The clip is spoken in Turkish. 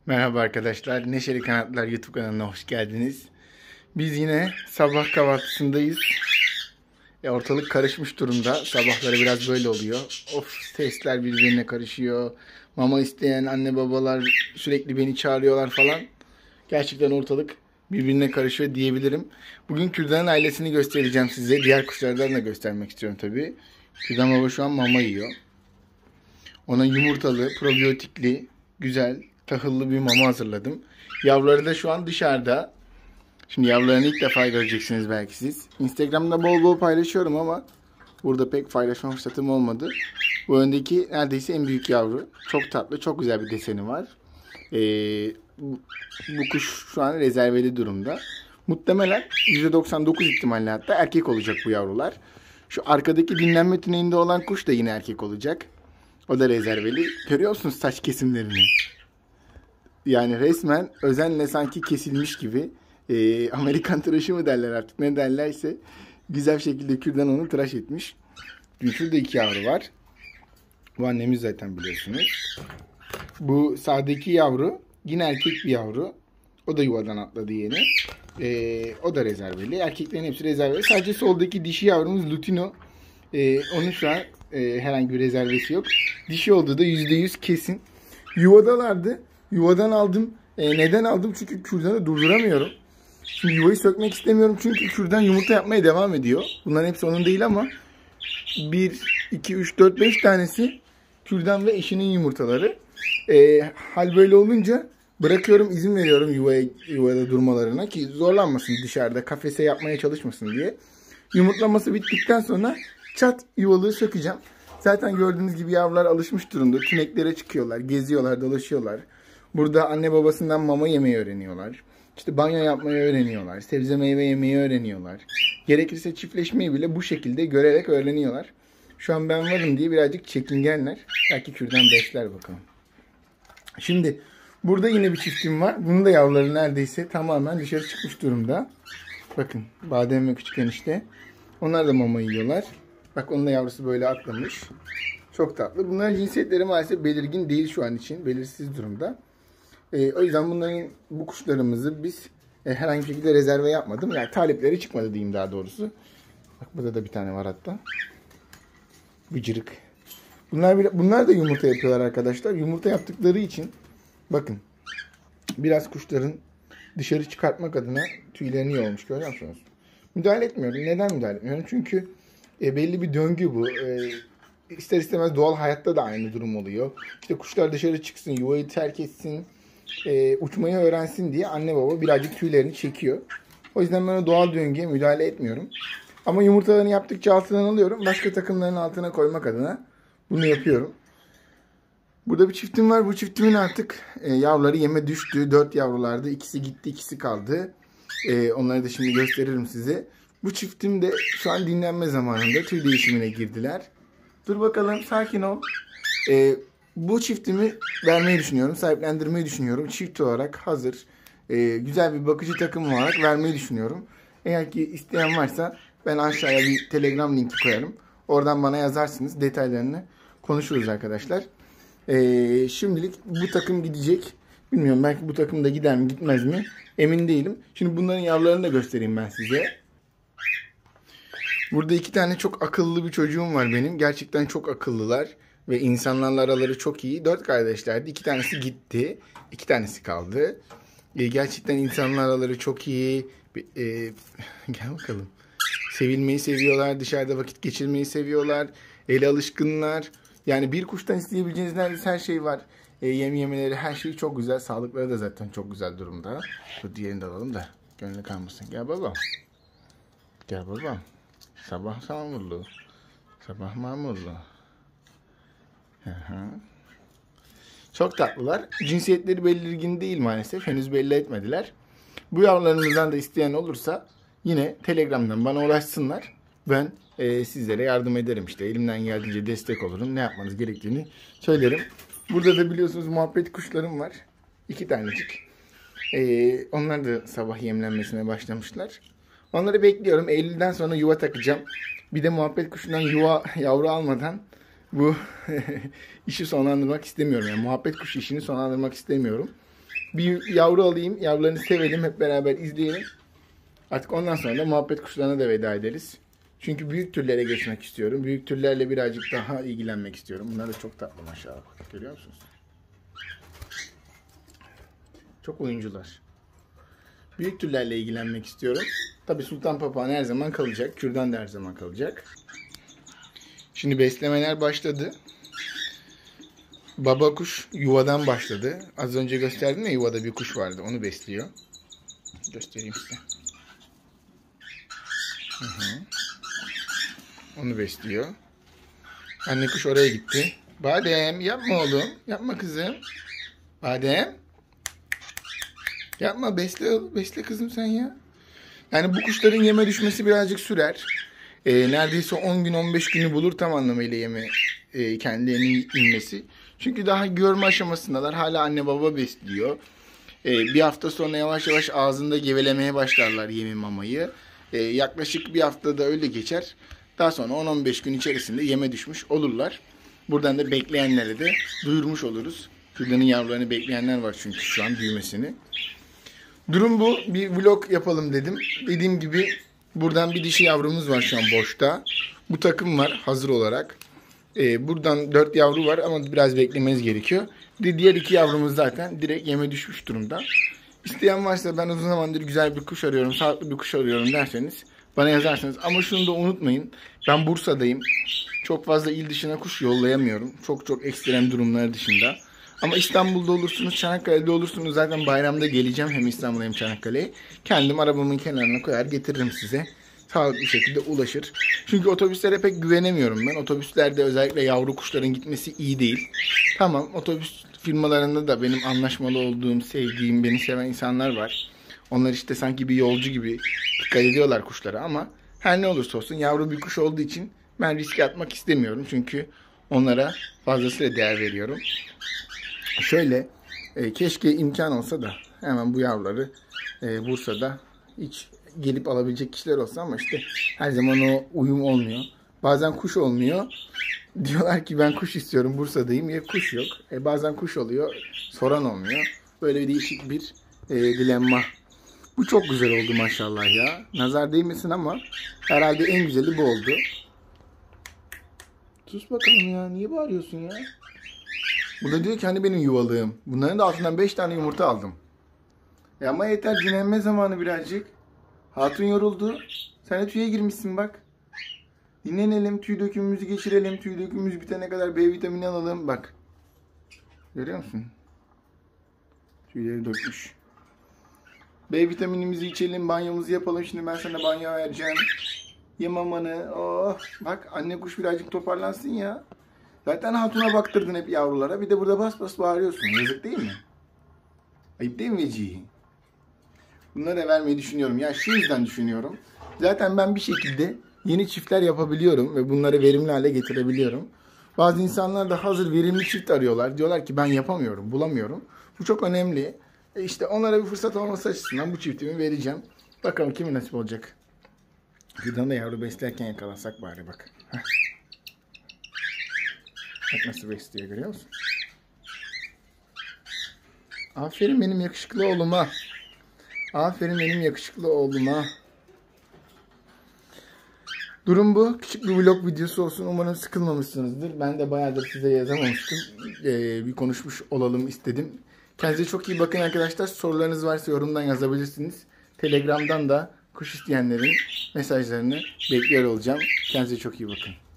Merhaba arkadaşlar. Neşeli Kanatlar YouTube kanalına hoş geldiniz. Biz yine sabah kahvaltısındayız. Ortalık karışmış durumda. Sabahları biraz böyle oluyor. Of, sesler birbirine karışıyor. Mama isteyen anne babalar sürekli beni çağırıyorlar falan. Gerçekten ortalık birbirine karışıyor diyebilirim. Bugün Kürdan'ın ailesini göstereceğim size. Diğer kuşlardan da göstermek istiyorum tabii. Kürdan baba şu an mama yiyor. Ona yumurtalı, probiyotikli, güzel, tahıllı bir mama hazırladım. Yavruları da şu an dışarıda. Şimdi yavrularını ilk defa göreceksiniz belki siz. Instagram'da bol bol paylaşıyorum ama burada pek paylaşma fırsatım olmadı. Bu öndeki neredeyse en büyük yavru. Çok tatlı, çok güzel bir deseni var. Bu kuş şu an rezerveli durumda. Muhtemelen %99 ihtimalle hatta erkek olacak bu yavrular. Şu arkadaki dinlenme tünelinde olan kuş da yine erkek olacak. O da rezerveli. Görüyor musunuz saç kesimlerini? Yani resmen özenle sanki kesilmiş gibi. Amerikan tıraşı mı derler artık ne derlerse. Güzel bir şekilde kürdan onu tıraş etmiş. Şurada iki yavru var. Bu annemiz zaten biliyorsunuz. Bu sağdaki yavru yine erkek bir yavru. O da yuvadan atladı yeni. O da rezerveli. Erkeklerin hepsi rezerveli. Sadece soldaki dişi yavrumuz Lutino. Onun şu an herhangi bir rezervesi yok. Dişi olduğu da %100 kesin. Yuvadalardı. Yuvadan aldım. Neden aldım? Çünkü kürdanı durduramıyorum. Şimdi yuvayı sökmek istemiyorum çünkü kürdan yumurta yapmaya devam ediyor. Bunların hepsi onun değil ama 1, 2, 3, 4, 5 tanesi kürdan ve eşinin yumurtaları. Hal böyle olunca bırakıyorum, izin veriyorum yuvada durmalarına ki zorlanmasın, dışarıda kafese yapmaya çalışmasın diye. Yumurtlaması bittikten sonra çat yuvalığı sökeceğim. Zaten gördüğünüz gibi yavrular alışmış durumda. Tüneklere çıkıyorlar, geziyorlar, dolaşıyorlar. Burada anne babasından mama yemeyi öğreniyorlar. İşte banyo yapmayı öğreniyorlar. Sebze meyve yemeyi öğreniyorlar. Gerekirse çiftleşmeyi bile bu şekilde görerek öğreniyorlar. Şu an ben varım diye birazcık çekingenler. Belki kürdan besler bakalım. Şimdi burada yine bir çiftim var. Bunun da yavruları neredeyse tamamen dışarı çıkmış durumda. Bakın badem ve küçük enişte. Onlar da mama yiyorlar. Bak onun da yavrusu böyle atlamış. Çok tatlı. Bunların cinsiyetleri maalesef belirgin değil şu an için. Belirsiz durumda. O yüzden bu kuşlarımızı biz herhangi bir şekilde rezerve yapmadım. Yani talipleri çıkmadı diyeyim daha doğrusu. Bak burada da bir tane var hatta. Bıcırık. Bunlar da yumurta yapıyorlar arkadaşlar. Yumurta yaptıkları için bakın biraz kuşların dışarı çıkartmak adına tüylerini yolmuş. Görüyor musunuz? Müdahale etmiyorum. Neden müdahale etmiyorum? Çünkü belli bir döngü bu. İster istemez doğal hayatta da aynı durum oluyor. İşte kuşlar dışarı çıksın, yuvayı terk etsin, uçmayı öğrensin diye anne baba birazcık tüylerini çekiyor. O yüzden ben o doğal döngüye müdahale etmiyorum. Ama yumurtalarını yaptıkça altından alıyorum. Başka takımların altına koymak adına bunu yapıyorum. Burada bir çiftim var. Bu çiftimin artık yavruları yeme düştü. 4 yavrulardı. İkisi gitti, ikisi kaldı. Onları da şimdi gösteririm size. Bu çiftim de şu an dinlenme zamanında tüy değişimine girdiler. Dur bakalım, sakin ol. Bu çiftimi vermeyi düşünüyorum. Sahiplendirmeyi düşünüyorum. Çift olarak hazır. Güzel bir bakıcı takım olarak vermeyi düşünüyorum. Eğer ki isteyen varsa ben aşağıya bir Telegram linki koyarım. Oradan bana yazarsınız. Detaylarını konuşuruz arkadaşlar. Şimdilik bu takım gidecek. Bilmiyorum, belki bu takım da gider mi gitmez mi emin değilim. Şimdi bunların yavrularını da göstereyim ben size. Burada 2 tane çok akıllı bir çocuğum var benim. Gerçekten çok akıllılar. Ve insanlarla araları çok iyi. 4 kardeşlerdi. 2 tanesi gitti. 2 tanesi kaldı. Gerçekten insanlarla araları çok iyi. Gel bakalım. Sevilmeyi seviyorlar. Dışarıda vakit geçirmeyi seviyorlar. Ele alışkınlar. Yani bir kuştan isteyebileceğiniz neredeyse her şey var. Yem yemeleri, her şey çok güzel. Sağlıkları da zaten çok güzel durumda. Dur diğerini de alalım da gönlü kalmasın. Gel babam. Gel babam. Sabah mamurlu. Sabah mamurlu. Çok tatlılar. Cinsiyetleri belirgin değil maalesef. Henüz belli etmediler. Bu yavrularımızdan da isteyen olursa yine Telegram'dan bana ulaşsınlar. Ben sizlere yardım ederim işte. Elimden geldiğince destek olurum. Ne yapmanız gerektiğini söylerim. Burada da biliyorsunuz muhabbet kuşlarım var. 2 tanecik. Onlar da sabah yemlenmesine başlamışlar. Onları bekliyorum. Eylül'den sonra yuva takacağım. Bir de muhabbet kuşundan yavru almadan bu işi sonlandırmak istemiyorum. Yani muhabbet kuşu işini sonlandırmak istemiyorum. Bir yavru alayım. Yavrularını sevelim. Hep beraber izleyelim. Artık ondan sonra da muhabbet kuşlarına da veda ederiz. Çünkü büyük türlere geçmek istiyorum. Büyük türlerle birazcık daha ilgilenmek istiyorum. Bunlar da çok tatlı maşallah. Görüyor musunuz? Çok oyuncular. Büyük türlerle ilgilenmek istiyorum. Tabii sultan papağan her zaman kalacak. Kürdan da her zaman kalacak. Şimdi beslemeler başladı. Baba kuş yuvadan başladı. Az önce gösterdim ya, yuvada bir kuş vardı. Onu besliyor. Göstereyim size. Onu besliyor. Anne kuş oraya gitti. Badem yapma oğlum. Yapma kızım. Badem. Yapma, besle kızım sen ya. Yani bu kuşların yeme düşmesi birazcık sürer. Neredeyse 10 gün 15 günü bulur tam anlamıyla yeme kendilerinin inmesi. Çünkü daha görme aşamasındalar. Hala anne baba besliyor. Bir hafta sonra yavaş yavaş ağzında gevelemeye başlarlar yemi mamayı. Yaklaşık bir haftada öyle geçer. Daha sonra 10-15 gün içerisinde yeme düşmüş olurlar. Buradan da bekleyenlere de duyurmuş oluruz. Kürdanın yavrularını bekleyenler var çünkü şu an büyümesini. Durum bu. Bir vlog yapalım dedim. Dediğim gibi buradan bir dişi yavrumuz var şu an boşta. Bu takım var hazır olarak. Buradan 4 yavru var ama biraz beklemeniz gerekiyor. Diğer 2 yavrumuz zaten direkt yeme düşmüş durumda. İsteyen varsa ben uzun zamandır güzel bir kuş arıyorum, sağlıklı bir kuş arıyorum derseniz bana yazarsınız. Ama şunu da unutmayın. Ben Bursa'dayım. Çok fazla il dışına kuş yollayamıyorum. Çok ekstrem durumlar dışında. Ama İstanbul'da olursunuz, Çanakkale'de olursunuz. Zaten bayramda geleceğim hem İstanbul'a hem Çanakkale'ye. Kendim arabamın kenarına koyar getiririm size. Sağlıklı bir şekilde ulaşır. Çünkü otobüslere pek güvenemiyorum ben. Otobüslerde özellikle yavru kuşların gitmesi iyi değil. Tamam, otobüs firmalarında da benim anlaşmalı olduğum, sevdiğim, beni seven insanlar var. Onlar işte sanki bir yolcu gibi dikkat ediyorlar kuşlara ama her ne olursa olsun yavru bir kuş olduğu için ben riske atmak istemiyorum. Çünkü onlara fazlasıyla değer veriyorum. Şöyle, keşke imkan olsa da hemen bu yavruları Bursa'da hiç gelip alabilecek kişiler olsa ama işte her zaman o uyum olmuyor. Bazen kuş olmuyor. Diyorlar ki ben kuş istiyorum, Bursa'dayım. Ya kuş yok. Bazen kuş oluyor, soran olmuyor. Böyle değişik bir dilemma. Bu çok güzel oldu maşallah ya. Nazar değmesin ama herhalde en güzeli bu oldu. Sus bakalım ya. Niye bağırıyorsun ya? Bu da diyor ki hani benim yuvalığım. Bunların da altından 5 tane yumurta aldım. Ama yeter, dinlenme zamanı birazcık. Hatun yoruldu. Sen de tüye girmişsin bak. Dinlenelim, tüy dökümümüzü geçirelim. Tüy dökümümüz bitene kadar B vitamini alalım. Bak. Görüyor musun? Tüyleri dökmüş. B vitaminimizi içelim, banyomuzu yapalım. Şimdi ben sana banyo vereceğim. Ye mamanı. Oh. Bak anne kuş birazcık toparlansın ya. Zaten hatuna baktırdın hep yavrulara. Bir de burada bas bas bağırıyorsun. Yazık değil mi? Ayıp değil mi Vecihi? Bunları da vermeyi düşünüyorum. Ya şu yüzden düşünüyorum. Zaten ben bir şekilde yeni çiftler yapabiliyorum ve bunları verimli hale getirebiliyorum. Bazı insanlar da hazır verimli çift arıyorlar. Diyorlar ki ben yapamıyorum, bulamıyorum. Bu çok önemli. İşte onlara bir fırsat olması açısından bu çiftimi vereceğim. Bakalım kimin nasip olacak. Birden de yavru beslerken yakalasak bari bak. Heh. Bak nasıl besliyor, görüyor musun? Aferin benim yakışıklı oğluma. Aferin benim yakışıklı oğluma. Durum bu. Küçük bir vlog videosu olsun. Umarım sıkılmamışsınızdır. Ben de bayağıdır size yazamamıştım. Bir konuşmuş olalım istedim. Kendinize çok iyi bakın arkadaşlar. Sorularınız varsa yorumdan yazabilirsiniz. Telegram'dan da kuş isteyenlerin mesajlarını bekliyor olacağım. Kendinize çok iyi bakın.